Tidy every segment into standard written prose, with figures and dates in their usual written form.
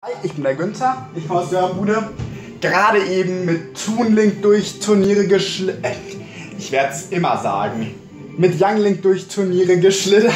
Hi, ich bin der Günther, ich komme aus der Bude. Gerade eben mit Toon Link durch Turniere ich werde es immer sagen. Mit Young Link durch Turniere geschlittert.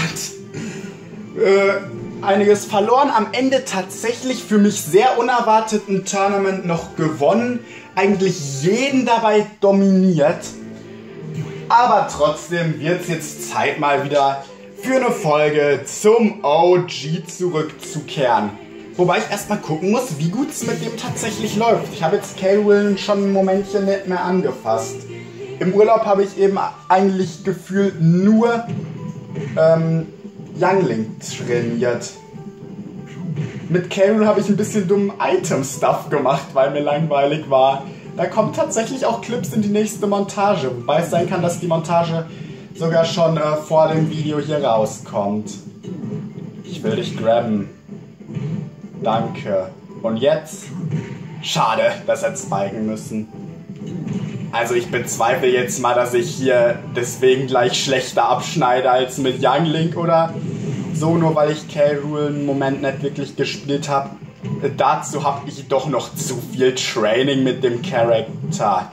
Einiges verloren, am Ende tatsächlich für mich sehr unerwarteten Tournament noch gewonnen. Eigentlich jeden dabei dominiert. Aber trotzdem wird es jetzt Zeit mal wieder für eine Folge zum OG zurückzukehren. Wobei ich erstmal gucken muss, wie gut es mit dem tatsächlich läuft. Ich habe jetzt K-Will schon ein Momentchen nicht mehr angefasst. Im Urlaub habe ich eben eigentlich gefühlt nur Young Link trainiert. Mit K-Will habe ich ein bisschen dummen Item-Stuff gemacht, weil mir langweilig war. Da kommen tatsächlich auch Clips in die nächste Montage. Wobei es sein kann, dass die Montage sogar schon vor dem Video hier rauskommt. Ich will dich grabben. Danke. Und jetzt? Schade, das hätte spiken müssen. Also ich bezweifle jetzt mal, dass ich hier deswegen gleich schlechter abschneide als mit Young Link oder so, nur weil ich K-Rool einen Moment nicht wirklich gespielt habe. Dazu habe ich doch noch zu viel Training mit dem Charakter.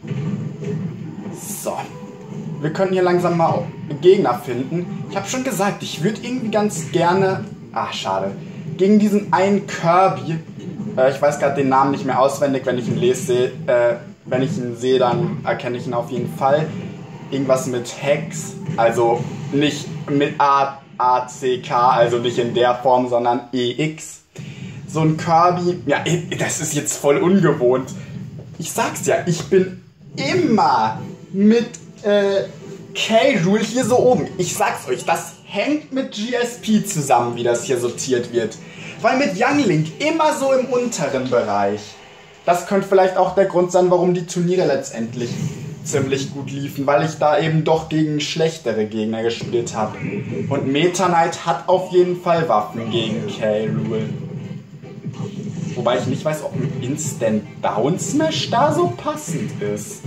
So. Wir können hier langsam mal Gegner finden. Ich habe schon gesagt, ich würde irgendwie ganz gerne... Ach, schade. Gegen diesen einen Kirby, ich weiß gerade den Namen nicht mehr auswendig, wenn ich ihn sehe, dann erkenne ich ihn auf jeden Fall. Irgendwas mit Hex, also nicht mit A-C-K, also nicht in der Form, sondern E-X. So ein Kirby, ja, das ist jetzt voll ungewohnt. Ich sag's ja, ich bin immer mit K-Rool hier so oben. Ich sag's euch, das hängt mit GSP zusammen, wie das hier sortiert wird. Weil mit Young Link immer so im unteren Bereich. Das könnte vielleicht auch der Grund sein, warum die Turniere letztendlich ziemlich gut liefen, weil ich da eben doch gegen schlechtere Gegner gespielt habe. Und Meta Knight hat auf jeden Fall Waffen gegen K-Rool. Wobei ich nicht weiß, ob ein Instant Down Smash da so passend ist.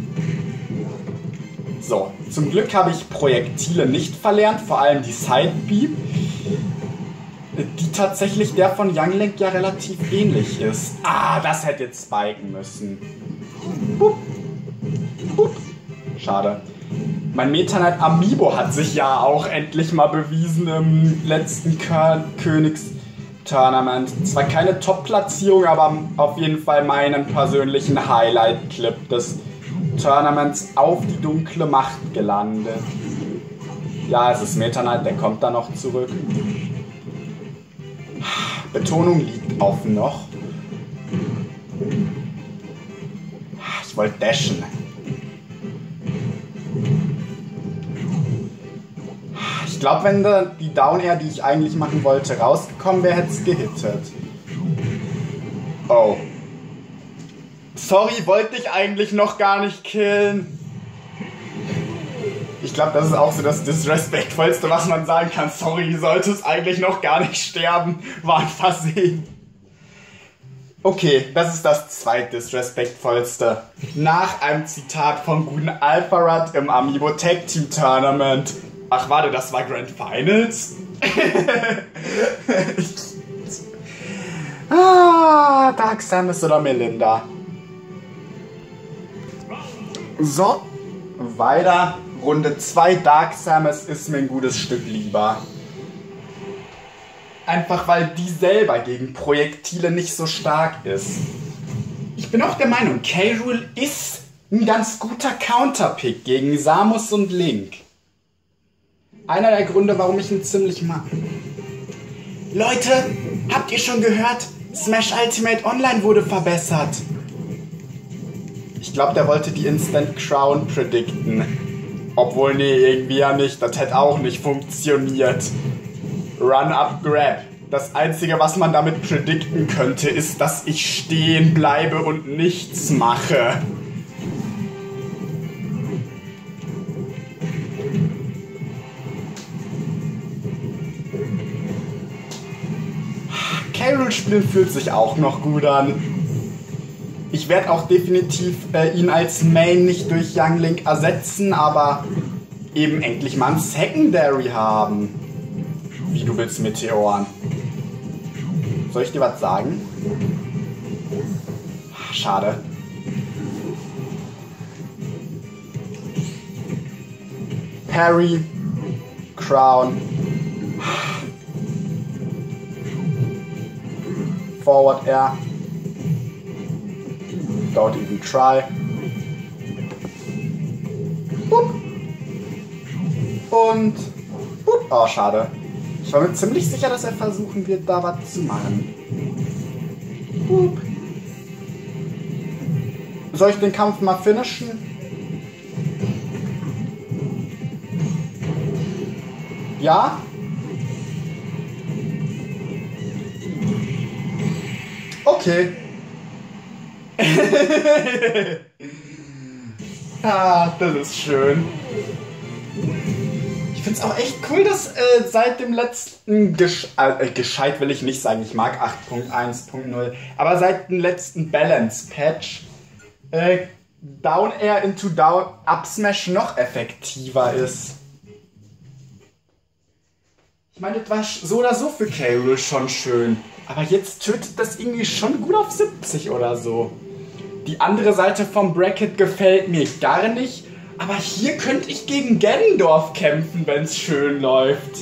So, zum Glück habe ich Projektile nicht verlernt, vor allem die Side Beam, die tatsächlich der von Young Link ja relativ ähnlich ist. Ah, das hätte jetzt spiken müssen. Boop. Boop. Schade. Mein Meta Knight Amiibo hat sich ja auch endlich mal bewiesen im letzten Königstournament. Zwar keine Top-Platzierung, aber auf jeden Fall meinen persönlichen Highlight-Clip des Tournaments auf die dunkle Macht gelandet. Ja, es ist Meta Knight, der kommt da noch zurück. Betonung liegt auf noch. Ich wollte dashen. Ich glaube, wenn die Down Air, die ich eigentlich machen wollte, rausgekommen wäre, hätte es gehittet. Oh. Sorry, wollte ich eigentlich noch gar nicht killen. Ich glaube, das ist auch so das Disrespektvollste, was man sagen kann. Sorry, sollte es eigentlich noch gar nicht sterben. War ein Versehen. Okay, das ist das zweitdisrespektvollste. Nach einem Zitat vom guten Alpharad im Amiibo Tag Team Tournament. Ach, warte, das war Grand Finals? Dark Samus oder Melinda. So, weiter. Runde 2 Dark Samus ist mir ein gutes Stück lieber. Einfach weil die selber gegen Projektile nicht so stark ist. Ich bin auch der Meinung, K-Rool ist ein ganz guter Counterpick gegen Samus und Link. Einer der Gründe, warum ich ihn ziemlich mag. Leute, habt ihr schon gehört? Smash Ultimate Online wurde verbessert. Ich glaube, der wollte die Instant Crown predikten. Obwohl, nee, irgendwie ja nicht. Das hätte auch nicht funktioniert. Run up grab. Das Einzige, was man damit predikten könnte, ist, dass ich stehen bleibe und nichts mache. K-Rool spielen fühlt sich auch noch gut an. Ich werde auch definitiv ihn als Main nicht durch Young Link ersetzen, aber eben endlich mal ein Secondary haben. Wie, du willst Meteoren? Soll ich dir was sagen? Schade. Parry, Crown, Forward Air, don't even try. Boop. Und boop. Oh, schade. Ich war mir ziemlich sicher, dass er versuchen wird, da was zu machen. Boop. Soll ich den Kampf mal finishen? Ja? Okay. Ah, das ist schön. Ich find's auch echt cool, dass seit dem letzten gescheit will ich nicht sagen, ich mag 8.1.0, aber seit dem letzten Balance Patch Down Air into Down Up Smash noch effektiver ist. Ich meine, das war so oder so für K. Rool schon schön. Aber jetzt tötet das irgendwie schon gut auf 70 oder so. Die andere Seite vom Bracket gefällt mir gar nicht. Aber hier könnte ich gegen Ganondorf kämpfen, wenn es schön läuft.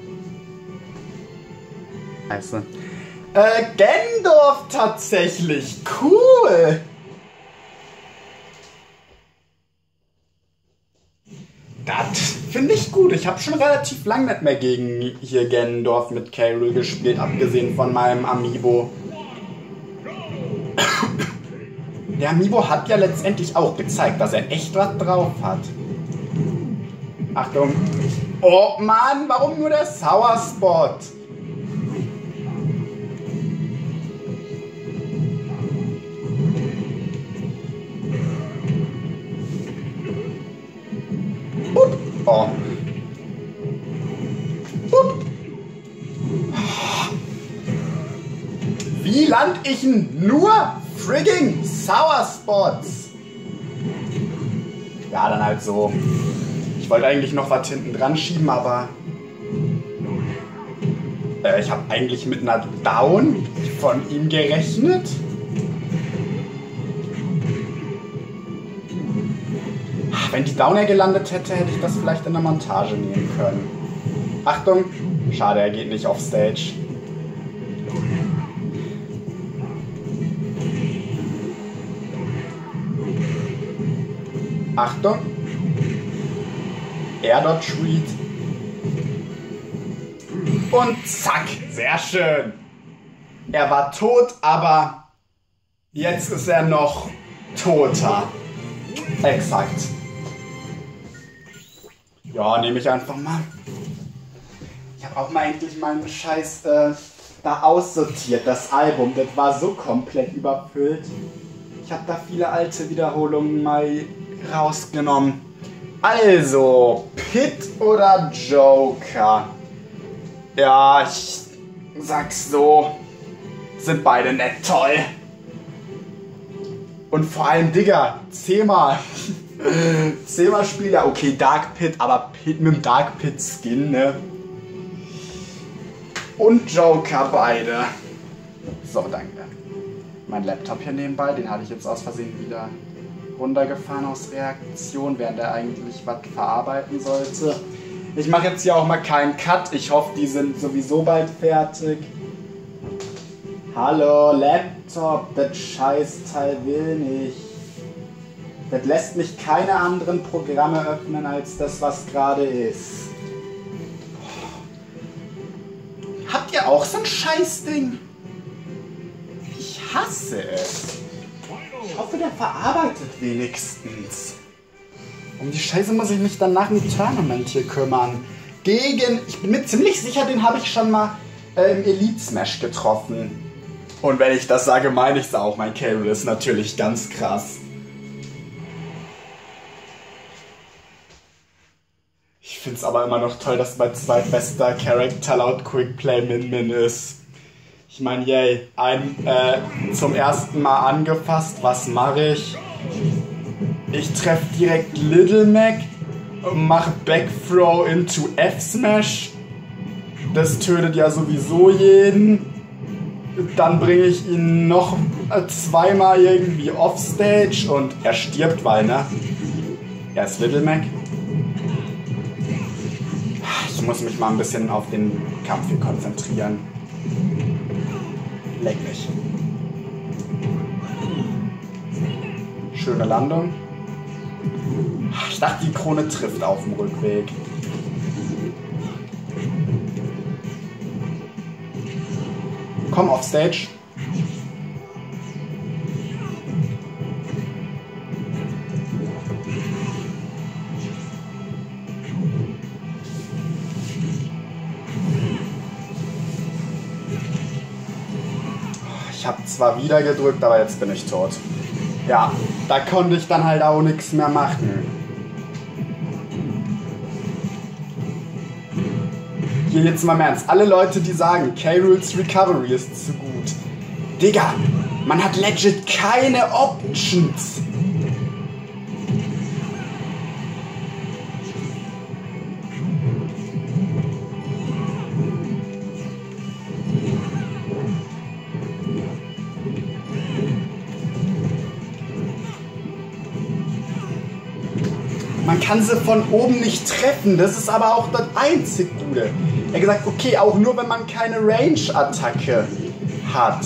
Scheiße. Ganondorf tatsächlich. Cool. Das finde ich gut. Ich habe schon relativ lang nicht mehr gegen hier Ganondorf mit K. Rool gespielt, abgesehen von meinem Amiibo. Der Amiibo hat ja letztendlich auch gezeigt, dass er echt was drauf hat. Achtung. Oh Mann, warum nur der Sour Spot? Oh. Wie land ich nur frigging Sour Spots? Ja, dann halt so. Ich wollte eigentlich noch was hinten dran schieben, aber ich habe eigentlich mit einer Down von ihm gerechnet. Wenn die Downer gelandet hätte, hätte ich das vielleicht in der Montage nehmen können. Achtung! Schade, er geht nicht auf Stage. Achtung! Air Dot Treat. Und zack! Sehr schön! Er war tot, aber jetzt ist er noch toter. Exakt. Ja, nehme ich einfach mal. Ich habe auch mal endlich meinen Scheiß da aussortiert, das Album. Das war so komplett überfüllt. Ich habe da viele alte Wiederholungen mal rausgenommen. Also, Pit oder Joker? Ja, ich sag's so. Sind beide nicht toll. Und vor allem, Digga, zehnmal. Zehnmal Spiel, ja okay, Dark Pit, aber Pit mit dem Dark Pit Skin, ne? Und Joker beide. So, danke. Mein Laptop hier nebenbei, den hatte ich jetzt aus Versehen wieder runtergefahren aus Reaktion, während er eigentlich was verarbeiten sollte. Ich mache jetzt hier auch mal keinen Cut. Ich hoffe, die sind sowieso bald fertig. Hallo, Laptop, das Scheißteil will nicht. Das lässt mich keine anderen Programme öffnen als das, was gerade ist. Habt ihr auch so ein Scheißding? Ich hasse es. Ich hoffe, der verarbeitet wenigstens. Um die Scheiße muss ich mich dann nach dem Tournament hier kümmern. Ich bin mir ziemlich sicher, den habe ich schon mal im Elite Smash getroffen. Und wenn ich das sage, meine ich es auch. Mein K. Rool ist natürlich ganz krass. Ich finde es aber immer noch toll, dass mein zweitbester Charakter laut Quickplay Min ist. Ich meine, yay, zum ersten Mal angefasst, was mache ich? Ich treffe direkt Little Mac und mache Backthrow into F-Smash. Das tötet ja sowieso jeden. Dann bringe ich ihn noch zweimal irgendwie offstage und er stirbt, weil, ne? Er ist Little Mac. Ich muss mich mal ein bisschen auf den Kampf hier konzentrieren. Leck mich. Schöne Landung. Ich dachte, die Krone trifft auf dem Rückweg. Komm auf Stage. Ich habe zwar wieder gedrückt, aber jetzt bin ich tot. Ja, da konnte ich dann halt auch nichts mehr machen. Hier jetzt mal im Ernst. Alle Leute, die sagen, K-Rool's Recovery ist zu gut. Digga, man hat legit keine Options. Man kann sie von oben nicht treffen, das ist aber auch das einzig Gute. Er hat gesagt, okay, auch nur wenn man keine Range-Attacke hat.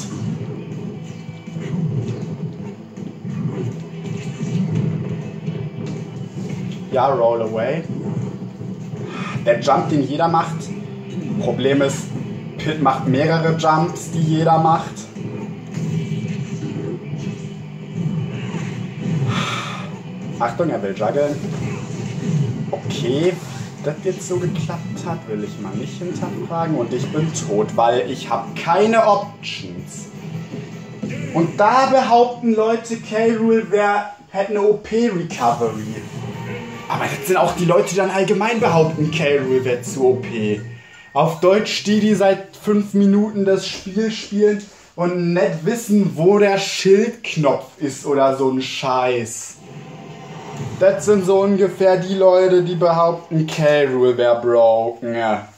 Ja, Roll Away. Der Jump, den jeder macht. Problem ist, Pit macht mehrere Jumps, die jeder macht. Achtung, er will juggeln. Okay, das jetzt so geklappt hat, will ich mal nicht hinterfragen. Und ich bin tot, weil ich habe keine Options. Und da behaupten Leute, K-Rool hätte eine OP-Recovery. Aber das sind auch die Leute, die dann allgemein behaupten, K-Rool wäre zu OP. Auf Deutsch die seit 5 Minuten das Spiel spielen und nicht wissen, wo der Schildknopf ist oder so ein Scheiß. Das sind so ungefähr die Leute, die behaupten, K-Rool wäre broken.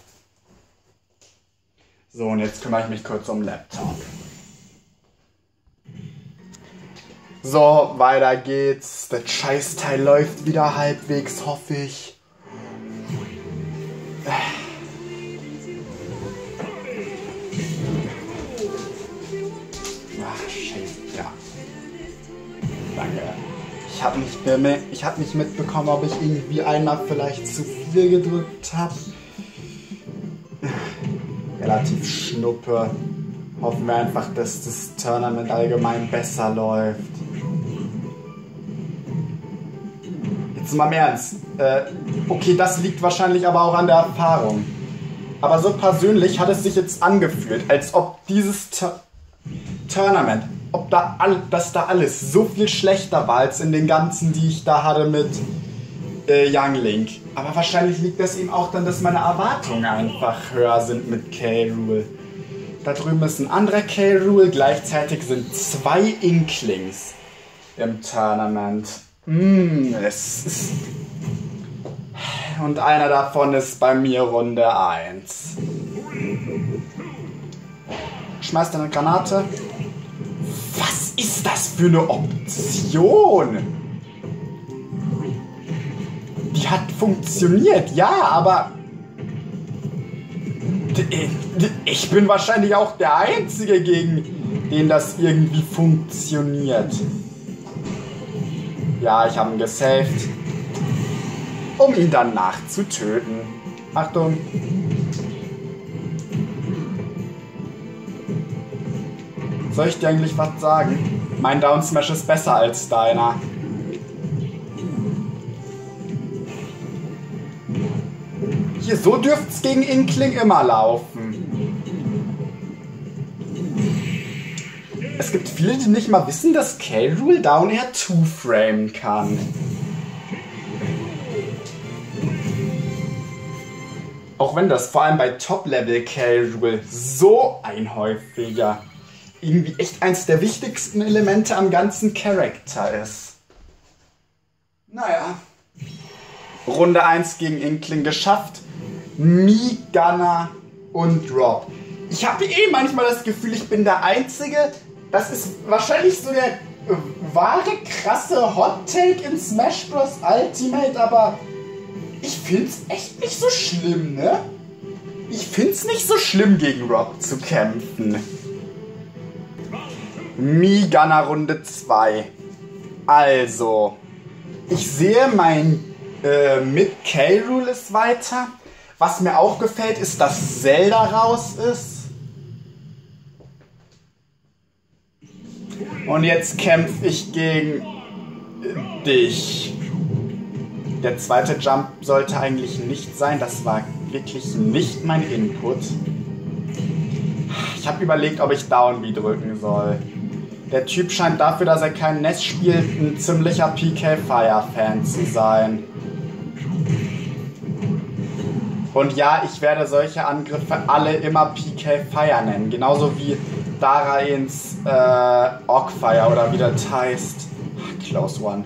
So, und jetzt kümmere ich mich kurz um Laptop. So, weiter geht's. Das Scheißteil läuft wieder halbwegs, hoffe ich. Ach, shit, ja. Danke. Ich hab nicht mitbekommen, ob ich irgendwie einmal vielleicht zu viel gedrückt habe. Relativ schnuppe. Hoffen wir einfach, dass das Tournament allgemein besser läuft. Jetzt mal im Ernst. Okay, das liegt wahrscheinlich aber auch an der Erfahrung. Aber so persönlich hat es sich jetzt angefühlt, als ob dieses Tournament, dass da alles so viel schlechter war als in den ganzen, die ich da hatte mit Young Link. Aber wahrscheinlich liegt das eben auch dann, dass meine Erwartungen einfach höher sind mit K-Rool. Da drüben ist ein anderer K-Rool, gleichzeitig sind 2 Inklings im Tournament. Es ist... Und einer davon ist bei mir Runde 1. Schmeißt eine Granate. Was ist das für eine Option? Die hat funktioniert, ja, aber... Ich bin wahrscheinlich auch der Einzige, gegen den das irgendwie funktioniert. Ja, ich habe ihn gesaved, um ihn danach zu töten. Achtung. Soll ich dir eigentlich was sagen? Mein Down Smash ist besser als deiner. Hier, so dürfte es gegen Inkling immer laufen. Es gibt viele, die nicht mal wissen, dass K-Rool Down Air 2-Frame kann. Auch wenn das vor allem bei Top-Level K-Rool so ein häufiger, irgendwie echt eins der wichtigsten Elemente am ganzen Charakter ist. Naja. Runde 1 gegen Inkling geschafft. Me, Gunner und Rob. Ich habe manchmal das Gefühl, ich bin der Einzige. Das ist wahrscheinlich so der wahre, krasse Hot-Take in Smash Bros. Ultimate, aber ich find's echt nicht so schlimm, ne? Ich find's nicht so schlimm, gegen Rob zu kämpfen. Mii-Gunner Runde 2. Also, ich sehe, mein Mid-K-Rule ist weiter. Was mir auch gefällt, ist, dass Zelda raus ist. Und jetzt kämpfe ich gegen dich. Der zweite Jump sollte eigentlich nicht sein. Das war wirklich nicht mein Input. Ich habe überlegt, ob ich Down B drücken soll. Der Typ scheint dafür, dass er kein Nest spielt, ein ziemlicher PK Fire-Fan zu sein. Und ja, ich werde solche Angriffe alle immer PK Fire nennen. Genauso wie Darains Orc Fire oder wie das heißt. Close one.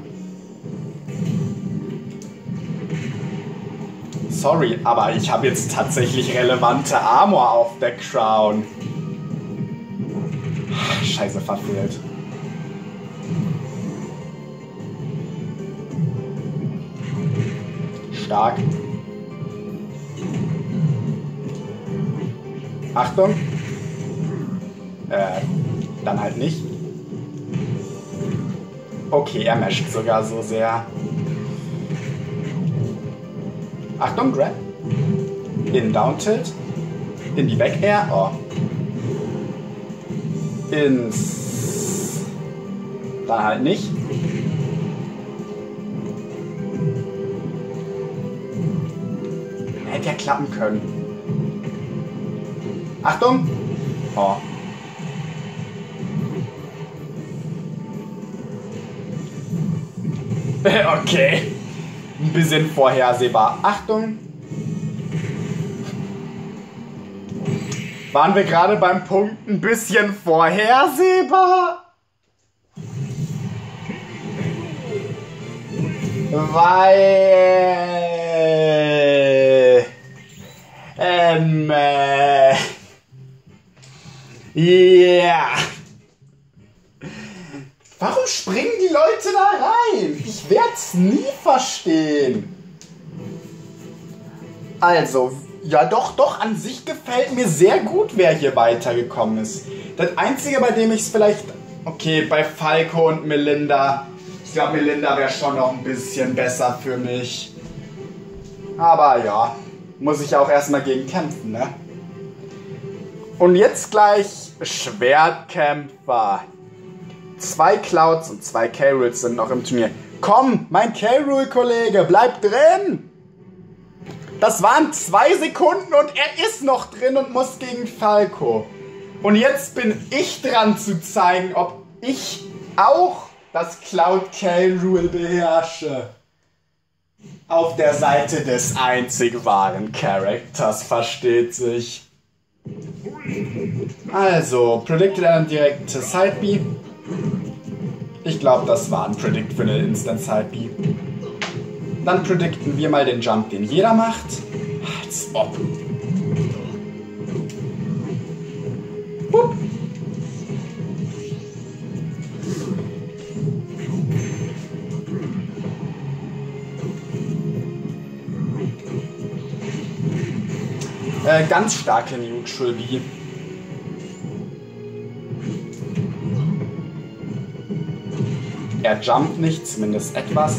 Sorry, aber ich habe jetzt tatsächlich relevante Armor auf der Crown. Scheiße, verfehlt. Stark. Achtung. Dann halt nicht. Okay, er mescht sogar so sehr. Achtung, Grab. In Down Tilt. In die Back Air. Oh. Ins... Dann halt nicht. Hätte ja klappen können. Achtung! Oh. Okay. Ein bisschen vorhersehbar. Achtung! Waren wir gerade beim Punkt ein bisschen vorhersehbar? Weil... Ja. Warum springen die Leute da rein? Ich werde es nie verstehen. Also, ja doch, an sich gefällt mir sehr gut, wer hier weitergekommen ist. Das Einzige, bei dem ich es vielleicht... Okay, bei Falco und Melinda. Ich glaube, Melinda wäre schon noch ein bisschen besser für mich. Aber ja, muss ich auch erstmal gegen kämpfen, ne? Und jetzt gleich Schwertkämpfer. 2 Clouds und 2 K-Rules sind noch im Turnier. Komm, mein K-Rule-Kollege, bleib drin! Das waren 2 Sekunden und er ist noch drin und muss gegen Falco. Und jetzt bin ich dran zu zeigen, ob ich auch das Cloud K-Rule beherrsche. Auf der Seite des einzig wahren Charakters, versteht sich. Also, Predicted and Direct Side B. Ich glaube, das war ein Predict für eine Instant Side B. Dann predikten wir mal den Jump, den jeder macht. Als ob. Hup. Ganz starke Neutral B. Er jumpt nicht, zumindest etwas.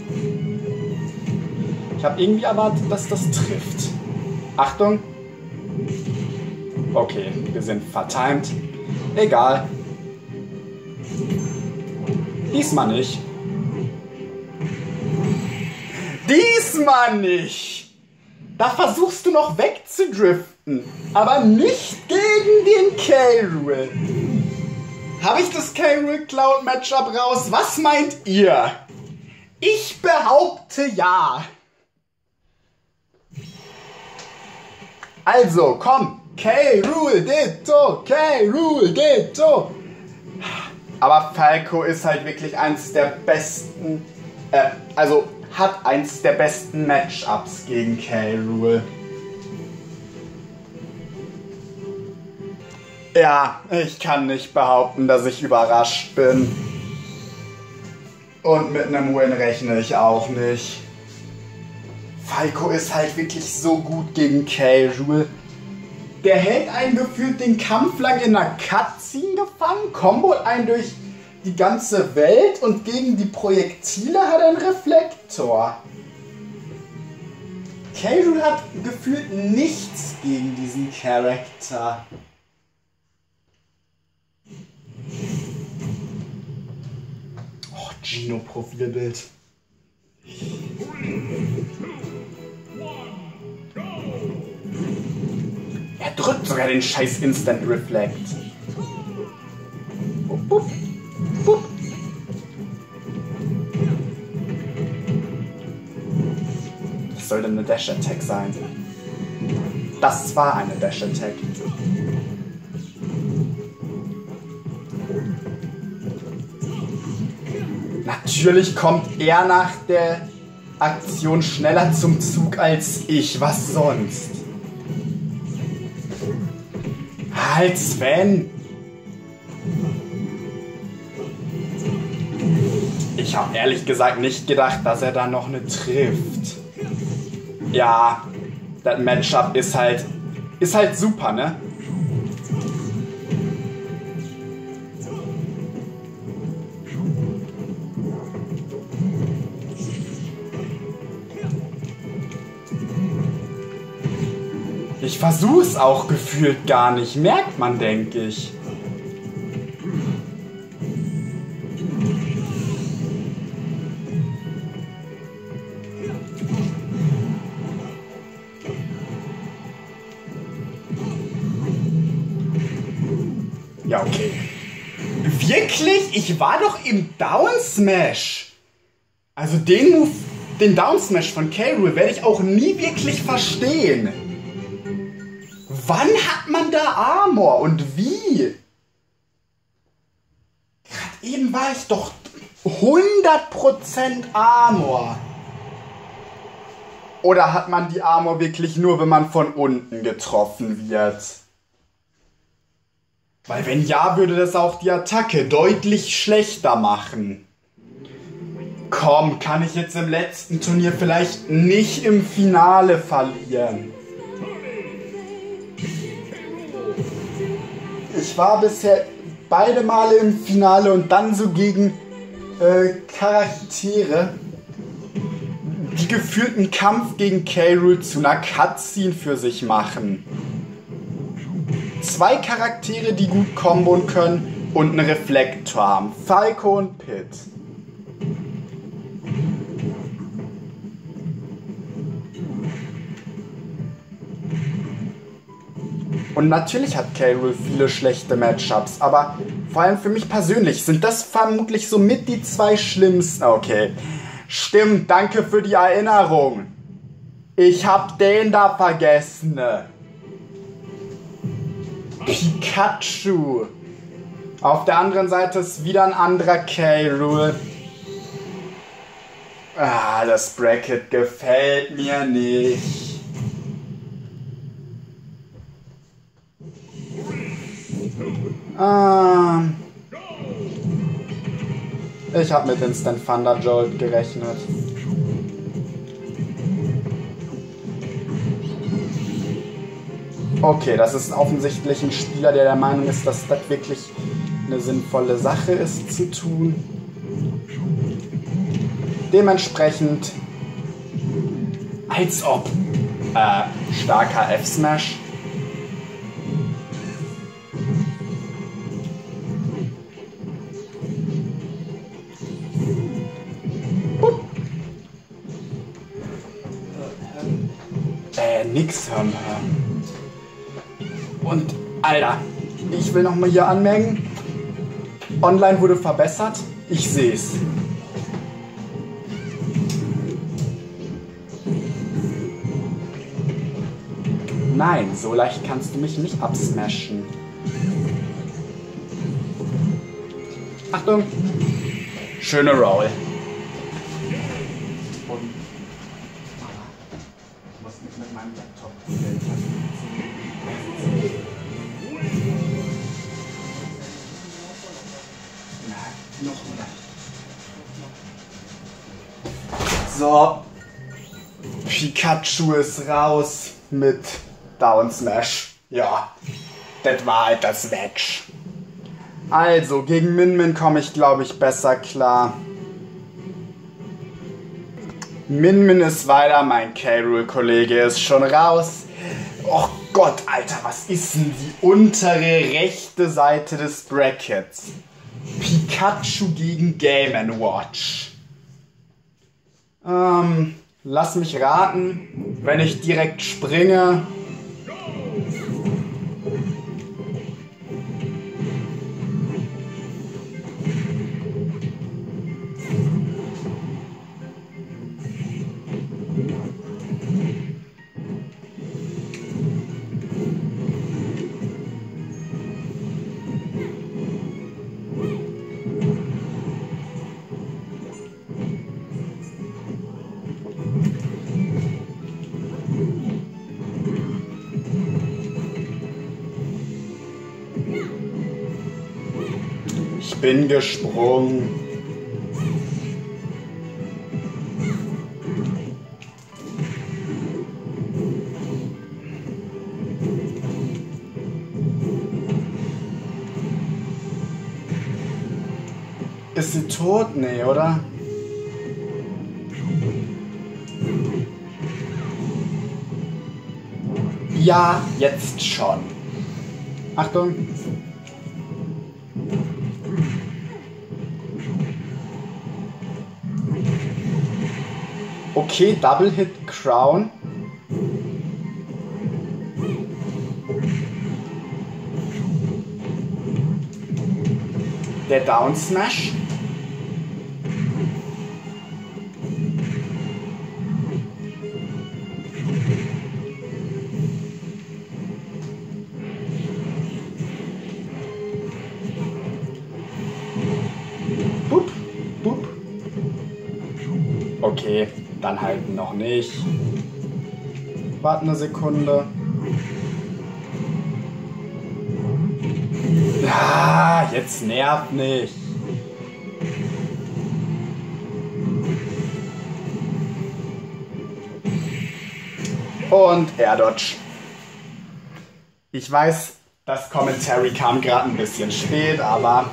Ich habe irgendwie erwartet, dass das trifft. Achtung. Okay, wir sind vertimed. Egal. Diesmal nicht. Diesmal nicht! Da versuchst du noch wegzudriften, aber nicht gegen den K-Rule. Habe ich das K-Rule Cloud Matchup raus? Was meint ihr? Ich behaupte ja. Also, komm. K-Rule Ditto, K-Rule Ditto. Aber Falco ist halt wirklich eins der besten, hat eins der besten Matchups gegen K-Rule. Ja, ich kann nicht behaupten, dass ich überrascht bin. Und mit einem Win rechne ich auch nicht. Falco ist halt wirklich so gut gegen K. Rool. Der hält einen gefühlt den Kampf lang in einer Cutscene gefangen, kombot einen durch die ganze Welt und gegen die Projektile hat er einen Reflektor. K. Rool hat gefühlt nichts gegen diesen Charakter. Oh, Gino-Profilbild. Er drückt sogar den scheiß Instant Reflect. Bup, bup, bup. Das sollte eine Dash Attack sein. Das war eine Dash Attack. Natürlich kommt er nach der Aktion schneller zum Zug als ich. Was sonst? Halt, Sven! Ich habe ehrlich gesagt nicht gedacht, dass er da noch eine trifft. Ja, das Matchup ist halt super, ne? Ich versuch's auch gefühlt gar nicht, merkt man, denke ich. Ja, okay. Wirklich? Ich war doch im Down Smash. Also den Move, den Down Smash von K. Rool werde ich auch nie wirklich verstehen. Wann hat man da Armor und wie? Gerade eben war ich doch 100% Armor. Oder hat man die Armor wirklich nur, wenn man von unten getroffen wird? Weil wenn ja, würde das auch die Attacke deutlich schlechter machen. Komm, kann ich jetzt im letzten Turnier vielleicht nicht im Finale verlieren? Ich war bisher beide Male im Finale und dann so gegen Charaktere, die gefühlt einen Kampf gegen K. Rool zu einer Cutscene für sich machen. 2 Charaktere, die gut kombon können und einen Reflektor haben. Falco und Pit. Und natürlich hat K. Rool viele schlechte Matchups, aber vor allem für mich persönlich sind das vermutlich somit die 2 schlimmsten. Okay, stimmt, danke für die Erinnerung. Ich hab den da vergessen. Pikachu. Auf der anderen Seite ist wieder ein anderer K. Rool. Ah, das Bracket gefällt mir nicht. Ich habe mit Instant Thunder Jolt gerechnet. Okay, das ist offensichtlich ein Spieler, der der Meinung ist, dass das wirklich eine sinnvolle Sache ist zu tun. Dementsprechend, als ob starker F-Smash. Nix hören. Und, Alter, ich will nochmal hier anmerken, online wurde verbessert, ich seh's. Nein, so leicht kannst du mich nicht absmashen. Achtung! Schöne Roll. Nochmal. So. Pikachu ist raus mit Down Smash. Ja, das war halt das Match. Also, gegen Min komme ich, glaube ich, besser klar. Min ist weiter, mein K-Rool-Kollege ist schon raus. Och Gott, Alter, was ist denn die untere rechte Seite des Brackets? Pikachu gegen Game & Watch. Lass mich raten, wenn ich direkt springe. Ich bin gesprungen. Ist sie tot? Nee, oder? Ja, jetzt schon. Achtung. Okay, Double Hit Crown. Der Down Smash. Boop, boop. Okay, dann halt noch nicht. Warte eine Sekunde. Ah, jetzt nervt nicht. Und Air Dodge. Ich weiß, das Commentary kam gerade ein bisschen spät, aber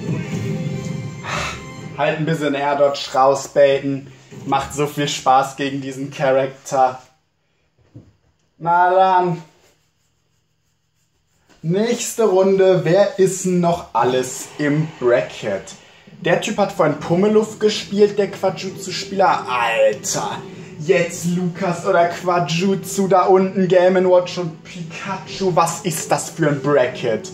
halt ein bisschen Air Dodge rausbaiten. Macht so viel Spaß gegen diesen Charakter. Na dann. Nächste Runde. Wer ist denn noch alles im Bracket? Der Typ hat vorhin Pummeluff gespielt, der Quajutsu-Spieler. Alter. Jetzt Lukas oder Quajutsu da unten. Game & Watch und Pikachu. Was ist das für ein Bracket?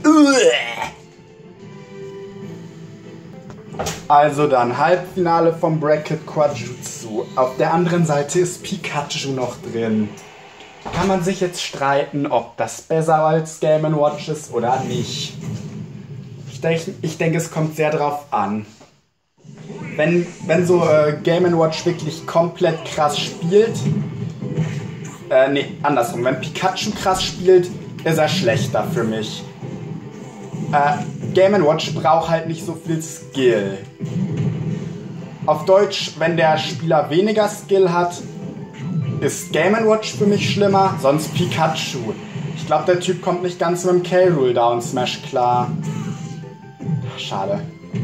Also dann Halbfinale vom Bracket Quajutsu. Auf der anderen Seite ist Pikachu noch drin. Kann man sich jetzt streiten, ob das besser als Game & Watch ist oder nicht. Ich denke, es kommt sehr drauf an. Wenn so Game & Watch wirklich komplett krass spielt, nee, andersrum. Wenn Pikachu krass spielt, ist er schlechter für mich. Game & Watch braucht halt nicht so viel Skill. Auf Deutsch, wenn der Spieler weniger Skill hat, ist Game & Watch für mich schlimmer, sonst Pikachu. Ich glaube, der Typ kommt nicht ganz mit dem K-Rool Down Smash klar. Schade.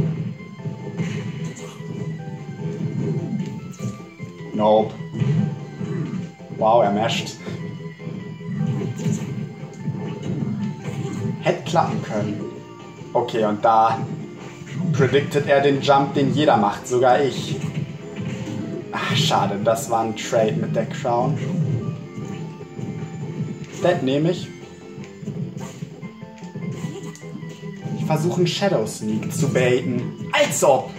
Nope. Wow, er masht. Hätte klappen können. Okay, und da predicted er den Jump, den jeder macht, sogar ich. Ach, schade, das war ein Trade mit der Crown. Das nehme ich. Ich versuche einen Shadow Sneak zu baiten. Als ob!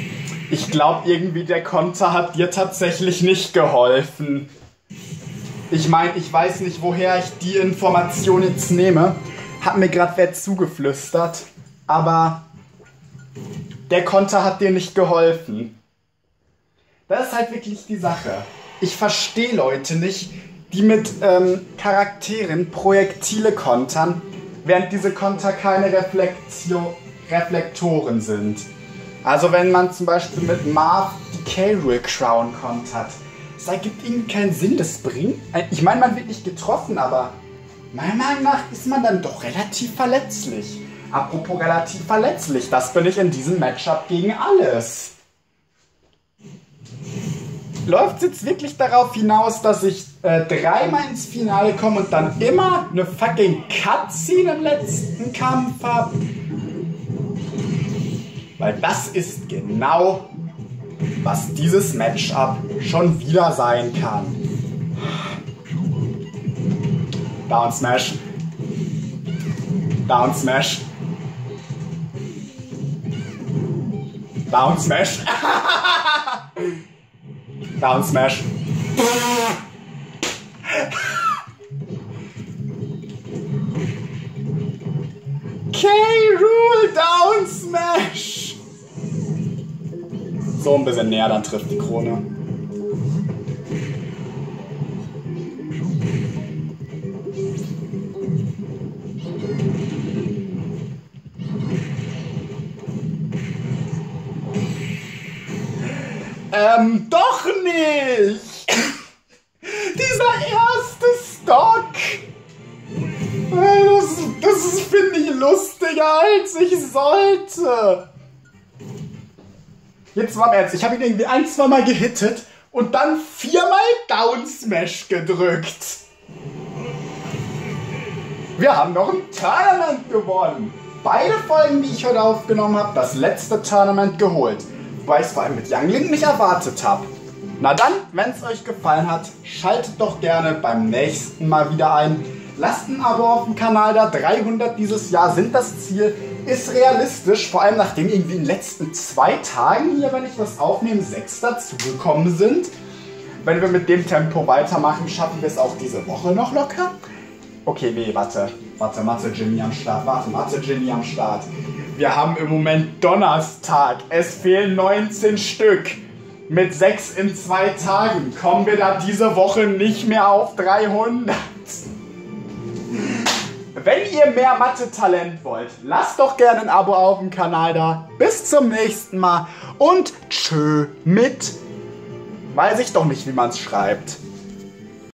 Ich glaube irgendwie, der Konter hat dir tatsächlich nicht geholfen. Ich meine, ich weiß nicht, woher ich die Information jetzt nehme. Hat mir gerade wer zugeflüstert. Aber der Konter hat dir nicht geholfen. Das ist halt wirklich die Sache. Ich verstehe Leute nicht, die mit Charakteren Projektile kontern, während diese Konter keine Reflektoren sind. Also wenn man zum Beispiel mit Marth die K-Rool Crown kontert, das ergibt irgendwie keinen Sinn, das bringt... Ich meine, man wird nicht getroffen, aber meiner Meinung nach ist man dann doch relativ verletzlich. Apropos relativ verletzlich, das bin ich in diesem Matchup gegen alles. Läuft es jetzt wirklich darauf hinaus, dass ich dreimal ins Finale komme und dann immer eine fucking Cutscene im letzten Kampf habe? Weil das ist genau, was dieses Matchup schon wieder sein kann. Down Smash. Down Smash. Down Smash. Down Smash. K-Rool Down Smash. So ein bisschen näher, dann trifft die Krone. Doch nicht! Dieser erste Stock! Das finde ich lustiger, als ich sollte. Jetzt mal im Ernst, ich habe ihn irgendwie 1-2 Mal gehittet und dann 4-mal Down Smash gedrückt. Wir haben noch ein Tournament gewonnen. Beide Folgen, die ich heute aufgenommen habe, das letzte Tournament geholt. Wobei ich es vor allem mit Young Link nicht erwartet habe. Na dann, wenn es euch gefallen hat, schaltet doch gerne beim nächsten Mal wieder ein. Lasst ein Abo auf dem Kanal da, 300 dieses Jahr sind das Ziel. Ist realistisch, vor allem nachdem irgendwie in den letzten 2 Tagen hier, wenn ich das aufnehme, 6 dazugekommen sind. Wenn wir mit dem Tempo weitermachen, schaffen wir es auch diese Woche noch locker. Okay, nee, warte, Mathe Genie am Start. Wir haben im Moment Donnerstag. Es fehlen 19 Stück. Mit 6 in 2 Tagen kommen wir da diese Woche nicht mehr auf 300. Wenn ihr mehr Mathe-Talent wollt, lasst doch gerne ein Abo auf dem Kanal da. Bis zum nächsten Mal und tschö mit... Weiß ich doch nicht, wie man es schreibt.